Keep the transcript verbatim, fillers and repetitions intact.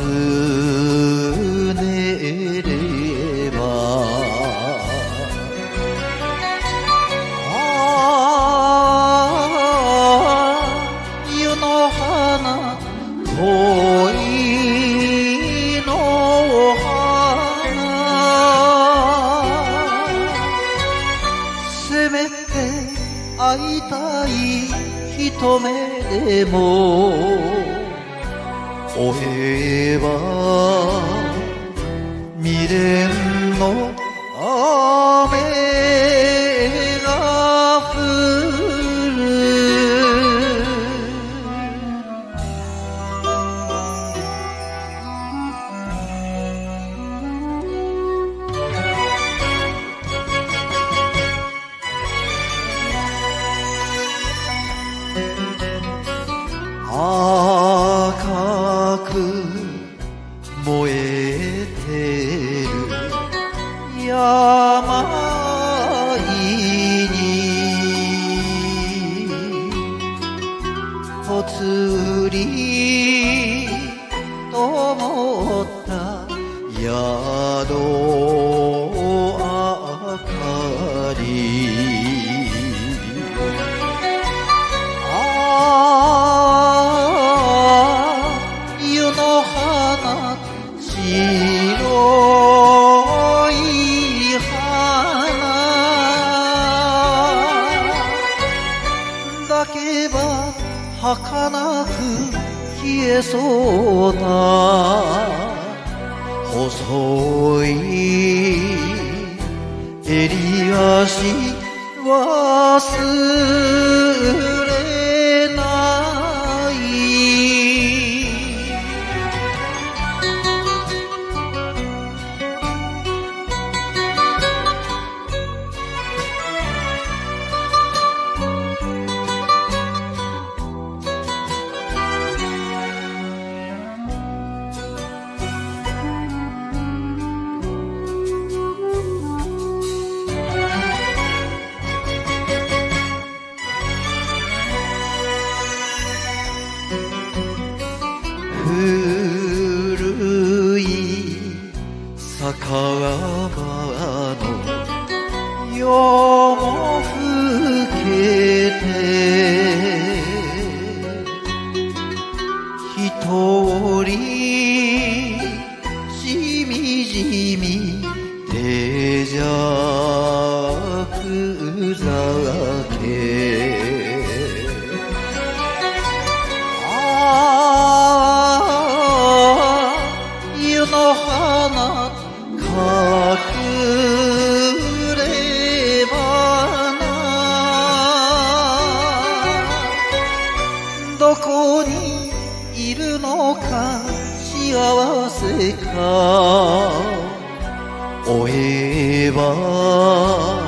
ねればああ湯の花恋の花せめて会いたい一目でも追えば未練の雨が降る赤く燃えてる山あいにぽつりと思った宿あかり白い花だけは儚く消えそうな細い襟足忘れない古い酒場の夜も更けて一人しみじみ手酌酒隠ればなどこにいるのか幸せか追えば